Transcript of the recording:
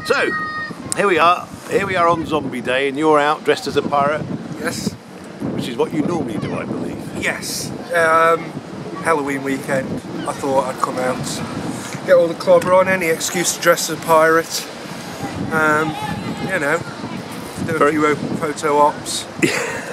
So, here we are on Zombie Day, and you're out dressed as a pirate. Yes. Which is what you normally do, I believe. Yes. Halloween weekend, I thought I'd come out, get all the clobber on, any excuse to dress as a pirate. You know, do a few photo ops.